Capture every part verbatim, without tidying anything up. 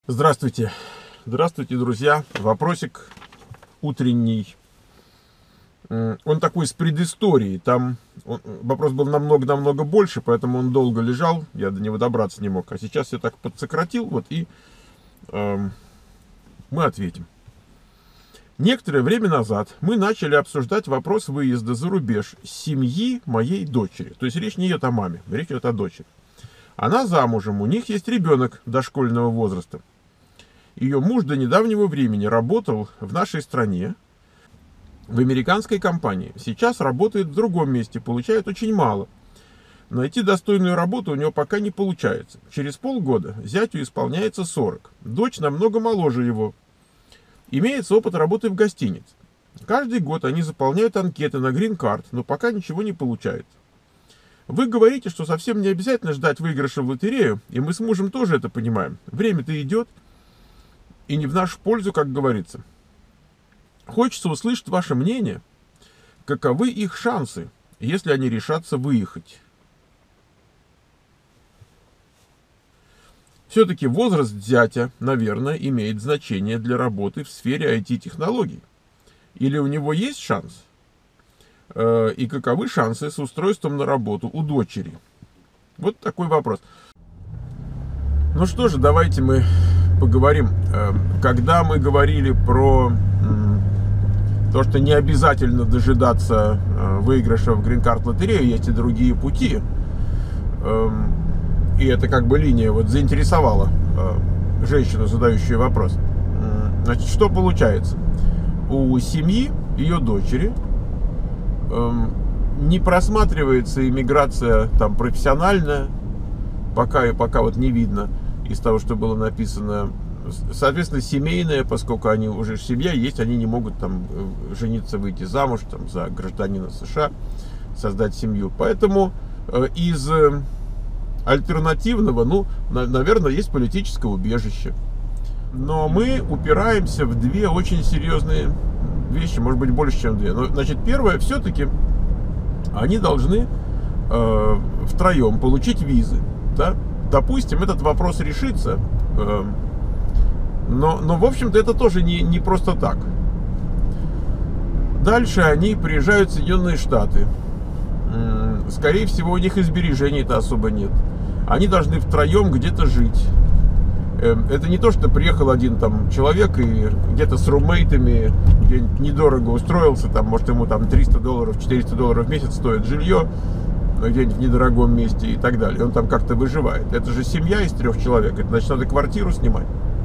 Здравствуйте, здравствуйте, друзья. Вопросик утренний. Он такой с предысторией. Там он, вопрос был намного-намного больше, поэтому он долго лежал, я до него добраться не мог. А сейчас я так подсократил, вот и э, мы ответим. Некоторое время назад мы начали обсуждать вопрос выезда за рубеж семьи моей дочери. То есть речь не идет о маме, речь идет о дочери. Она замужем, у них есть ребенок дошкольного возраста. Ее муж до недавнего времени работал в нашей стране, в американской компании. Сейчас работает в другом месте, получает очень мало. Найти достойную работу у него пока не получается. Через полгода зятю исполняется сорок. Дочь намного моложе его. Имеется опыт работы в гостинице. Каждый год они заполняют анкеты на грин-карт, но пока ничего не получается. Вы говорите, что совсем не обязательно ждать выигрыша в лотерею, и мы с мужем тоже это понимаем. Время-то идет, и не в нашу пользу, как говорится. Хочется услышать ваше мнение, каковы их шансы, если они решатся выехать. Все-таки возраст зятя, наверное, имеет значение для работы в сфере ай ти-технологий. Или у него есть шанс? И каковы шансы с устройством на работу у дочери? Вот такой вопрос. Ну что же, давайте мы поговорим. Когда мы говорили про то, что не обязательно дожидаться выигрыша в грин-карт лотерею, есть и другие пути. И это как бы линия вот заинтересовала женщину, задающую вопрос. Значит, что получается? У семьи, ее дочери, не просматривается иммиграция там профессиональная, пока и пока вот не видно из того, что было написано. Соответственно, семейная, поскольку они уже семья есть, они не могут там жениться, выйти замуж там, за гражданина США, создать семью. Поэтому из альтернативного, ну, наверное, есть политическое убежище. Но мы упираемся в две очень серьезные вещи, может быть, больше, чем две. Но, значит, первое, все-таки они должны э, втроем получить визы. Да? Допустим, этот вопрос решится, э, но, но, в общем-то, это тоже не, не просто так. Дальше они приезжают в Соединенные Штаты. Скорее всего, у них и сбережений-то особо нет. Они должны втроем где-то жить. Это не то, что приехал один там человек и где-то с румейтами где-нибудь недорого устроился, там, может, ему там триста долларов, четыреста долларов в месяц стоит жилье где-нибудь в недорогом месте и так далее. Он там как-то выживает. Это же семья из трех человек. Это значит, надо квартиру снимать.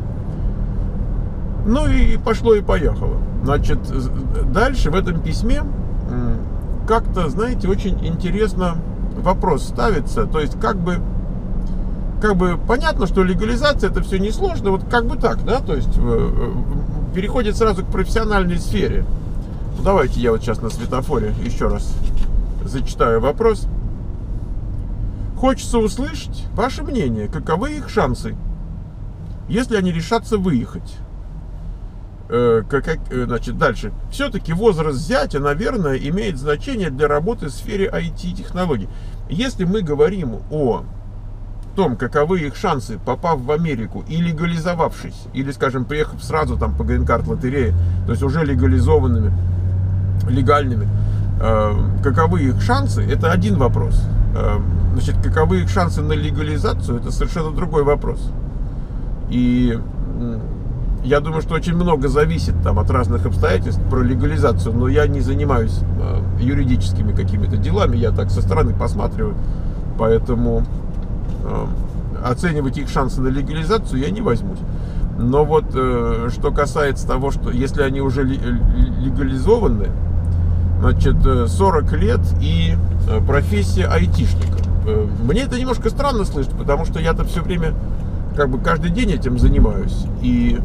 Ну и пошло и поехало. Значит, дальше в этом письме как-то, знаете, очень интересно вопрос ставится. То есть, как бы, как бы понятно, что легализация это все несложно, вот как бы так, да, то есть переходит сразу к профессиональной сфере. Ну, давайте я вот сейчас на светофоре еще раз зачитаю вопрос. Хочется услышать ваше мнение, каковы их шансы, если они решатся выехать. Как, значит, дальше. Все-таки возраст зятя, наверное, имеет значение для работы в сфере ай ти-технологий. Если мы говорим о том, каковы их шансы, попав в Америку и легализовавшись, или, скажем, приехав сразу там по грин-карт лотерее, то есть уже легализованными, легальными, э, каковы их шансы, это один вопрос. Э, значит, каковы их шансы на легализацию, это совершенно другой вопрос. И я думаю, что очень много зависит там от разных обстоятельств про легализацию, но я не занимаюсь э, юридическими какими-то делами, я так со стороны посматриваю, поэтому э, оценивать их шансы на легализацию я не возьмусь. Но вот э, что касается того, что если они уже легализованы, значит, сорок лет и э, профессия айтишника. Э, мне это немножко странно слышать, потому что я-то все время, как бы каждый день этим занимаюсь, и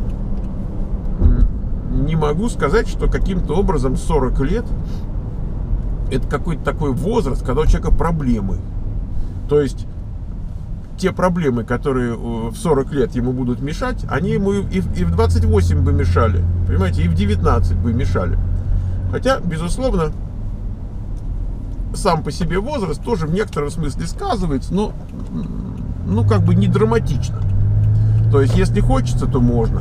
не могу сказать, что каким-то образом сорок лет это какой-то такой возраст, когда у человека проблемы. То есть те проблемы, которые в сорок лет ему будут мешать, они ему и в двадцать восемь бы мешали, понимаете, и в девятнадцать бы мешали. Хотя, безусловно, сам по себе возраст тоже в некотором смысле сказывается, но ну как бы не драматично. То есть, если хочется, то можно.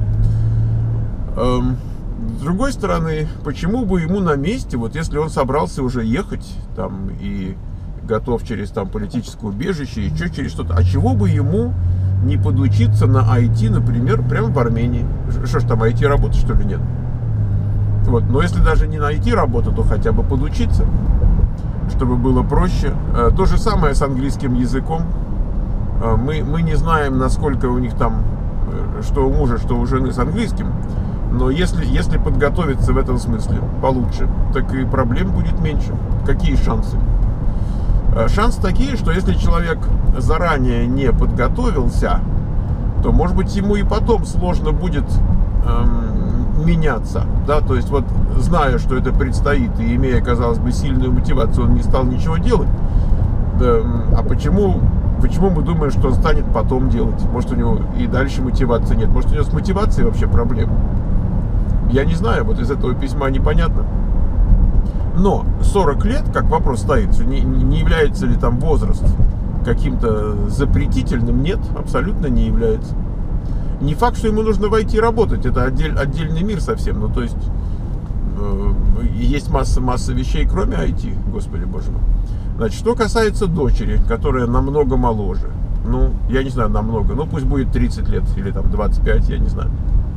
Эм, с другой стороны, почему бы ему на месте, вот если он собрался уже ехать там и готов через там политическое убежище, еще через что-то, а чего бы ему не подучиться на ай ти, например, прямо в Армении? Что ж там, ай ти работа, что ли, нет? Вот. Но если даже не на ай ти работа, то хотя бы подучиться, чтобы было проще. То же самое с английским языком. Мы, мы не знаем, насколько у них там, что у мужа, что у жены с английским. Но если, если подготовиться в этом смысле получше, так и проблем будет меньше. Какие шансы? Шансы такие, что если человек заранее не подготовился, то, может быть, ему и потом сложно будет эм, меняться. Да? То есть, вот, зная, что это предстоит, и имея, казалось бы, сильную мотивацию, он не стал ничего делать. Да, а почему, почему мы думаем, что он станет потом делать? Может, у него и дальше мотивации нет? Может, у него с мотивацией вообще проблемы? Я не знаю, вот из этого письма непонятно. Но сорок лет, как вопрос стоит, не, не является ли там возраст каким-то запретительным? Нет, абсолютно не является. Не факт, что ему нужно войти работать, это отдель, отдельный мир совсем. Ну, то есть, э, есть масса, масса вещей, кроме ай ти, господи боже мой. Значит, что касается дочери, которая намного моложе, ну, я не знаю, намного, ну, пусть будет тридцать лет или там двадцать пять, я не знаю.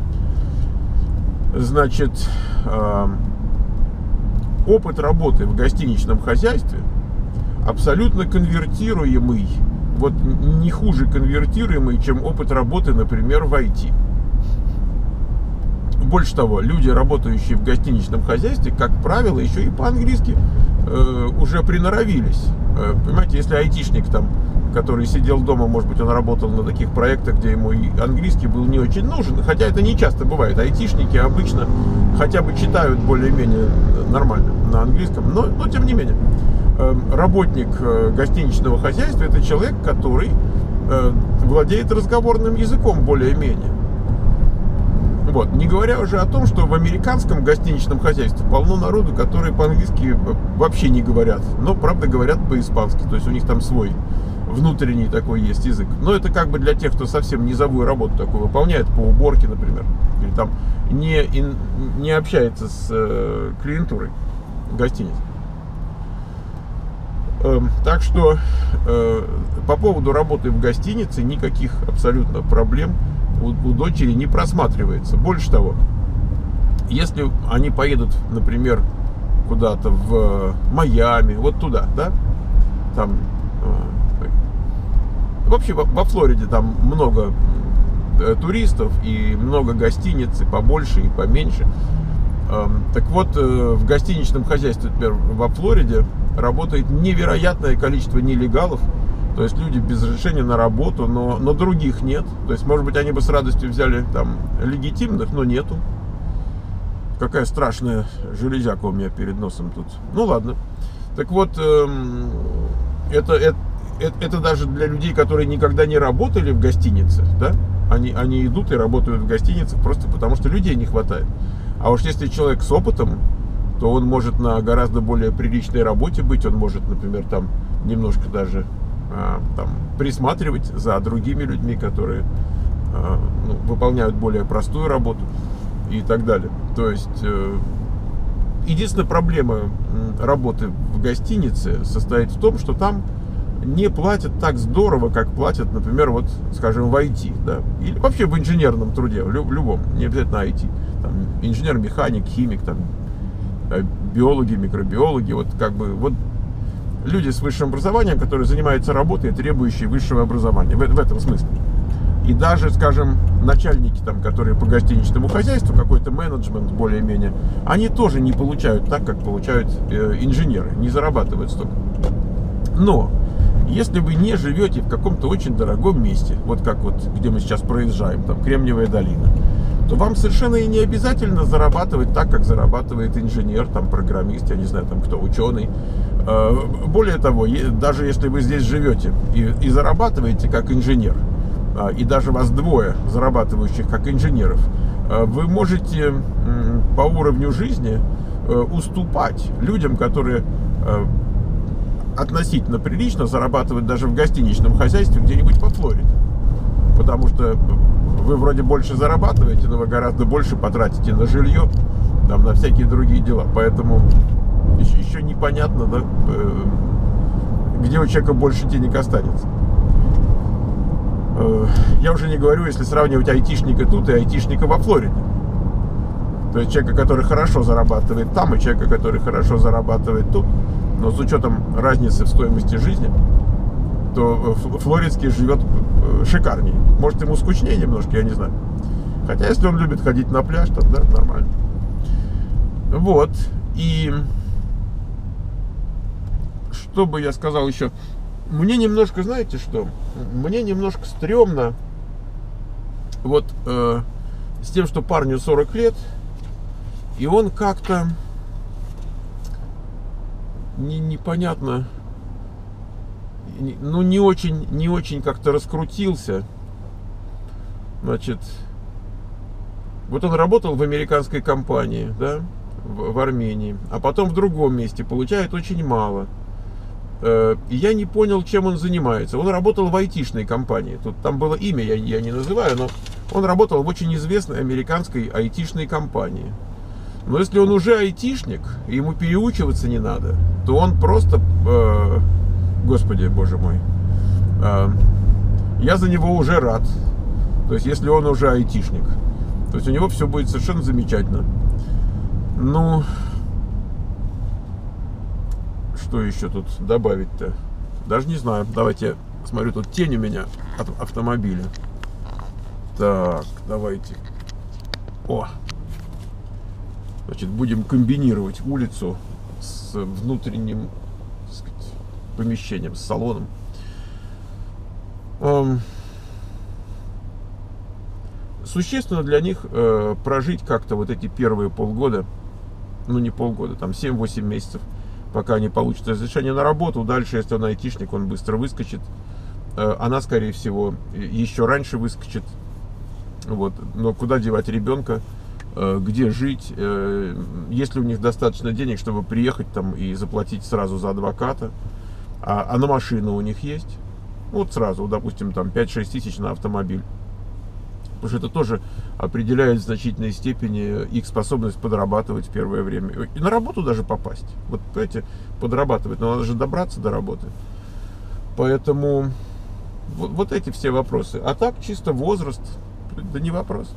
Значит, э, опыт работы в гостиничном хозяйстве абсолютно конвертируемый, вот не хуже конвертируемый, чем опыт работы, например, в ай ти. Больше того, люди, работающие в гостиничном хозяйстве, как правило, еще и по-английски э, уже приноровились. Э, понимаете, если айтишник там, который сидел дома, может быть, он работал на таких проектах, где ему и английский был не очень нужен, хотя это не часто бывает. Айтишники обычно хотя бы читают более-менее нормально на английском, но, но тем не менее. Э, работник э, гостиничного хозяйства — это человек, который э, владеет разговорным языком более-менее. Вот. Не говоря уже о том, что в американском гостиничном хозяйстве полно народу, которые по-английски вообще не говорят, но, правда, говорят по-испански. То есть у них там свой внутренний такой есть язык. Но это как бы для тех, кто совсем низовую работу такую выполняет, по уборке, например, или там не, ин, не общается с э, клиентурой гостиниц. Э, так что э, по поводу работы в гостинице никаких абсолютно проблем У, у дочери не просматривается. Больше того, если они поедут, например, куда-то в Майами, вот туда, да, там, э, вообще во, во Флориде там много э, туристов и много гостиниц, и побольше, и поменьше. Э, так вот, э, в гостиничном хозяйстве, например, во Флориде работает невероятное количество нелегалов. То есть люди без разрешения на работу, но, но других нет. То есть, может быть, они бы с радостью взяли там легитимных, но нету. Какая страшная железяка у меня перед носом тут. Ну ладно. Так вот, эм, это, это, это даже для людей, которые никогда не работали в гостинице, да? Они, они идут и работают в гостиницах просто потому, что людей не хватает. А уж если человек с опытом, то он может на гораздо более приличной работе быть. Он может, например, там немножко даже там присматривать за другими людьми, которые ну, выполняют более простую работу и так далее. То есть единственная проблема работы в гостинице состоит в том, что там не платят так здорово, как платят, например, вот, скажем, в ай ти, да, или вообще в инженерном труде, в любом, не обязательно ай ти, там, инженер-механик, химик, там, биологи, микробиологи, вот как бы вот люди с высшим образованием, которые занимаются работой, требующие высшего образования. В, в этом смысле. И даже, скажем, начальники, там, которые по гостиничному хозяйству, какой-то менеджмент более-менее, они тоже не получают так, как получают э, инженеры, не зарабатывают столько. Но если вы не живете в каком-то очень дорогом месте, вот как вот, где мы сейчас проезжаем, там, Кремниевая долина, то вам совершенно и не обязательно зарабатывать так, как зарабатывает инженер, там, программист, я не знаю, там, кто, ученый. Более того, даже если вы здесь живете и, и зарабатываете как инженер, и даже вас двое зарабатывающих как инженеров, вы можете по уровню жизни уступать людям, которые относительно прилично зарабатывают даже в гостиничном хозяйстве где-нибудь по Флориде. потому что вы вроде больше зарабатываете, но вы гораздо больше потратите на жилье, там, на всякие другие дела. Поэтому еще, еще непонятно, да, где у человека больше денег останется. Я уже не говорю, если сравнивать айтишника тут и айтишника во Флориде. То есть человека, который хорошо зарабатывает там, и человека, который хорошо зарабатывает тут. Но с учетом разницы в стоимости жизни, то флоридский живет шикарнее. Может, ему скучнее немножко, я не знаю. Хотя, если он любит ходить на пляж, то да, нормально. Вот. И что бы я сказал еще? Мне немножко, знаете что? Мне немножко стрёмно вот э, с тем, что парню сорок лет, и он как-то не, непонятно, не, ну не очень, не очень как-то раскрутился. Значит, вот он работал в американской компании, да, в, в Армении, а потом в другом месте получает очень мало. И я не понял, чем он занимается. Он работал в айтишной компании. Тут там было имя, я, я не называю, но он работал в очень известной американской айтишной компании. Но если он уже айтишник, и ему переучиваться не надо, то он просто, э, господи, боже мой, э, я за него уже рад. То есть, если он уже айтишник, то есть у него все будет совершенно замечательно. Ну, что еще тут добавить-то? Даже не знаю. Давайте, смотрю, тут тень у меня от автомобиля. Так, давайте. О! Значит, будем комбинировать улицу с внутренним, так сказать, помещением, с салоном. Эм, существенно для них э, прожить как-то вот эти первые полгода, ну не полгода, там семь-восемь месяцев, пока они получат разрешение на работу. Дальше, если он айтишник, он быстро выскочит. Э, она, скорее всего, еще раньше выскочит. Вот. Но куда девать ребенка? Где жить, есть ли у них достаточно денег, чтобы приехать там и заплатить сразу за адвоката, а, а на машину у них есть, вот сразу, допустим, там пять-шесть тысяч на автомобиль, потому что это тоже определяет в значительной степени их способность подрабатывать в первое время и на работу даже попасть. Вот, понимаете, подрабатывать, но надо же добраться до работы, поэтому вот, вот эти все вопросы. А так чисто возраст, да не вопрос.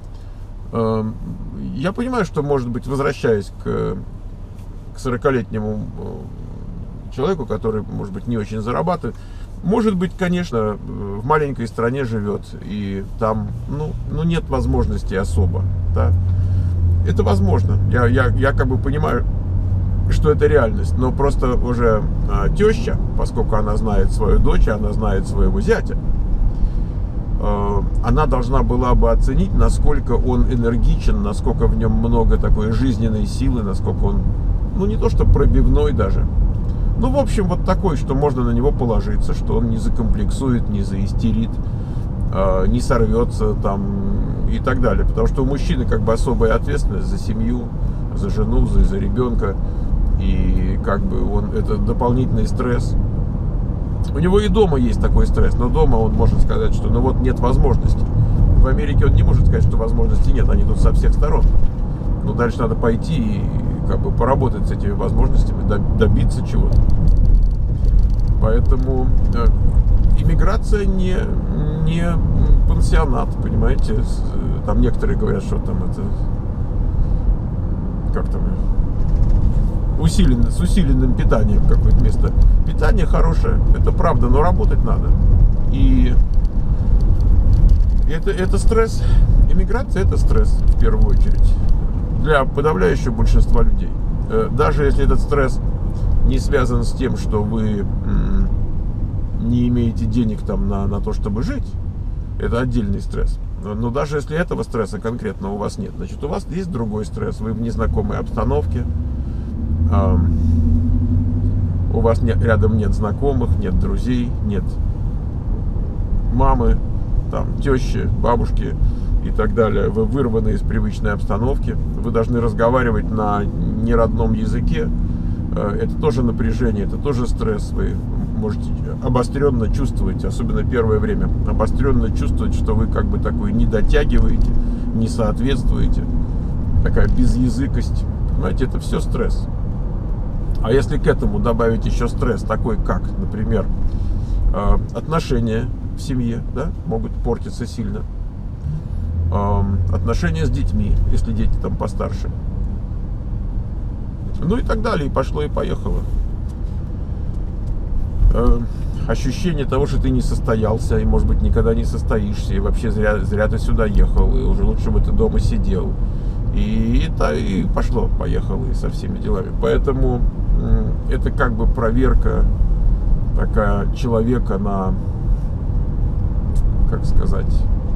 Я понимаю, что, может быть, возвращаясь к, к сорокалетнему человеку, который, может быть, не очень зарабатывает, может быть, конечно, в маленькой стране живет, и там, ну, ну нет возможности особо, да. Это возможно. Я, я, я как бы понимаю, что это реальность, но просто уже а, теща, поскольку она знает свою дочь, она знает своего зятя, она должна была бы оценить, насколько он энергичен, насколько в нем много такой жизненной силы, насколько он, ну не то что пробивной даже, ну в общем вот такой, что можно на него положиться, что он не закомплексует, не заистерит, не сорвется там и так далее. Потому что у мужчины как бы особая ответственность за семью, за жену, за, за ребенка, и как бы он, это дополнительный стресс. У него и дома есть такой стресс, но дома он может сказать, что ну вот нет возможности. В Америке он не может сказать, что возможности нет, они тут со всех сторон. Но дальше надо пойти и как бы поработать с этими возможностями, добиться чего-то. Поэтому э, иммиграция не, не пансионат, понимаете. Там некоторые говорят, что там это, как там, усиленно, с усиленным питанием какое-то место. Питание хорошее, это правда, но работать надо. И это, это стресс. Иммиграция — это стресс в первую очередь для подавляющего большинства людей. Даже если этот стресс не связан с тем, что вы не имеете денег там на, на то, чтобы жить, это отдельный стресс. Но даже если этого стресса конкретно у вас нет, значит, у вас есть другой стресс. Вы в незнакомой обстановке, у вас нет, рядом нет знакомых, нет друзей, нет мамы, там, тещи, бабушки и так далее. Вы вырваны из привычной обстановки, вы должны разговаривать на неродном языке. Это тоже напряжение, это тоже стресс. Вы можете обостренно чувствовать, особенно первое время, обостренно чувствовать, что вы как бы такой не дотягиваете, не соответствуете. Такая безязыкость. Понимаете, это все стресс. А если к этому добавить еще стресс, такой как, например, отношения в семье, да, могут портиться сильно. Отношения с детьми, если дети там постарше. Ну и так далее, и пошло, и поехало. Ощущение того, что ты не состоялся, и, может быть, никогда не состоишься, и вообще зря, зря ты сюда ехал, и уже лучше бы ты дома сидел. И, это, и пошло, поехало, и со всеми делами. Поэтому это как бы проверка такая человека на, как сказать,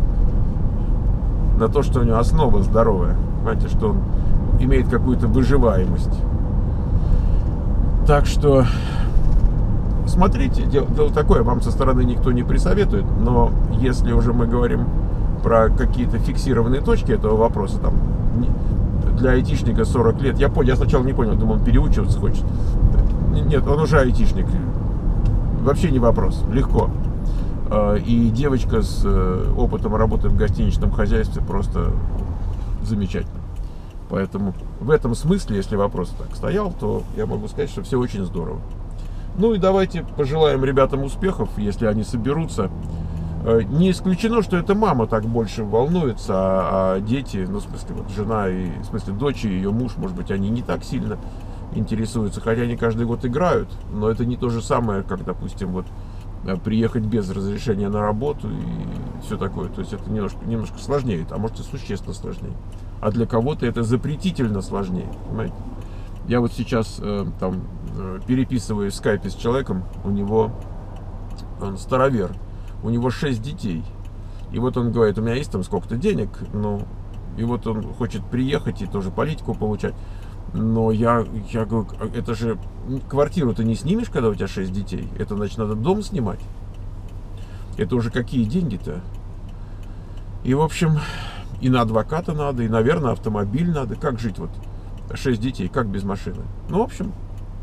на то, что у него основа здоровая. Понимаете, что он имеет какую-то выживаемость. Так что смотрите, дело, дело такое, вам со стороны никто не присоветует, но если уже мы говорим про какие-то фиксированные точки этого вопроса, там, для айтишника сорок лет, я понял, я сначала не понял, думал, он переучиваться хочет. Нет, он уже айтишник. Вообще не вопрос, легко. И девочка с опытом работы в гостиничном хозяйстве просто замечательно. Поэтому в этом смысле, если вопрос так стоял, то я могу сказать, что все очень здорово. Ну и давайте пожелаем ребятам успехов, если они соберутся. Не исключено, что эта мама так больше волнуется, а, а дети, ну, в смысле, вот жена и, в смысле, дочь и ее муж, может быть, они не так сильно интересуются, хотя они каждый год играют, но это не то же самое, как, допустим, вот приехать без разрешения на работу и все такое. То есть это немножко, немножко сложнее, а может и существенно сложнее. А для кого-то это запретительно сложнее, понимаете? Я вот сейчас э, там э, переписываюсь в скайпе с человеком, у него, он старовер, у него шесть детей. И вот он говорит, у меня есть там сколько-то денег, ну, и вот он хочет приехать и тоже политику получать. Но я, я говорю, это же квартиру ты не снимешь, когда у тебя шесть детей. Это, значит, надо дом снимать. Это уже какие деньги-то? И, в общем, и на адвоката надо, и, наверное, автомобиль надо. Как жить вот? шесть детей, как без машины? Ну, в общем,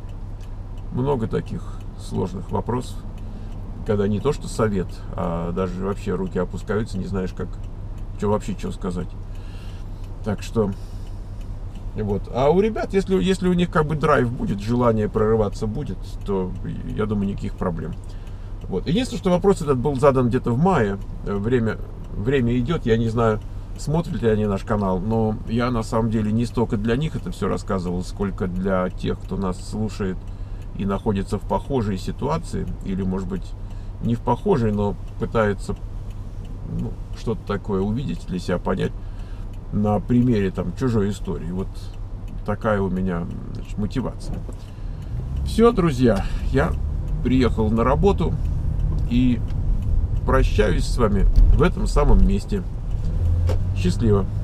много таких сложных вопросов, когда не то что совет, а даже вообще руки опускаются, не знаешь, как, что вообще, что сказать. Так что... Вот. А у ребят, если, если у них как бы драйв будет, желание прорываться будет, то, я думаю, никаких проблем. Вот. Единственное, что вопрос этот был задан где-то в мае. Время, время идет, я не знаю, смотрят ли они наш канал, но я на самом деле не столько для них это все рассказывал, сколько для тех, кто нас слушает и находится в похожей ситуации, или, может быть, не в похожей, но пытается, ну, что-то такое увидеть, для себя понять на примере там чужой истории. Вот такая у меня, значит, мотивация. Все, друзья, я приехал на работу и прощаюсь с вами в этом самом месте. Счастливо.